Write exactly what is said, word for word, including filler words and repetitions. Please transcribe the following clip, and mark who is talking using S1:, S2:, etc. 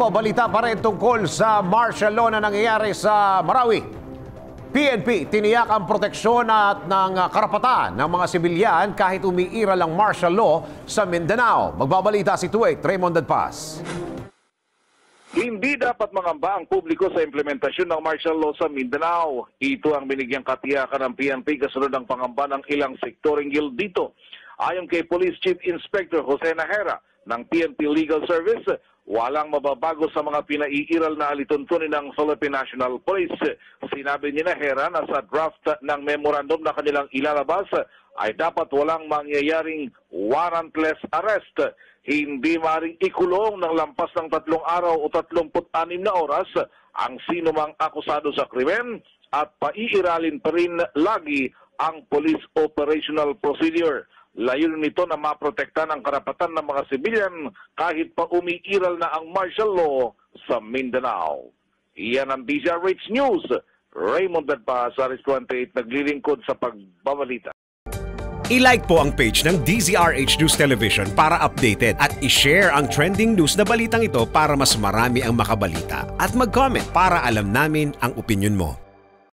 S1: nagbabalita pa rin tungkol sa martial law na nangyayari sa Marawi. P N P tiniyak ang proteksyon at ng karapatan ng mga sibilyan kahit umiiral ang martial law sa Mindanao. Magbabalita si Tuwait Raymond Dadpaz.
S2: Hindi dapat mangamba ang publiko sa implementasyon ng martial law sa Mindanao. Ito ang binigyang katiyakan ng P N P kasunod ng pangamba ng ilang sektoring guild dito. Ayon kay Police Chief Inspector Jose Nahera ng P N P Legal Service, walang mababago sa mga pinaiiral na alituntunin ng Philippine National Police. Sinabi ni Nahera na sa draft ng memorandum na kanilang ilalabas ay dapat walang mangyayaring warrantless arrest. Hindi maaaring ikulong ng lampas ng tatlong araw o tatlumput anim na oras ang sino mang akusado sa krimen at paiiralin pa rin lagi ang police operational procedure. Layunin nito na maprotektahan ang karapatan ng mga sibilyan kahit pa umiiral na ang martial law sa Mindanao. Iyan ang D Z R H News. Raymond Dadpaz, Aris twenty-eight, naglilingkod sa pagbabalita.
S1: I-like po ang page ng D Z R H News Television para updated at i-share ang trending news na balitang ito para mas marami ang makabalita. At mag-comment para alam namin ang opinion mo.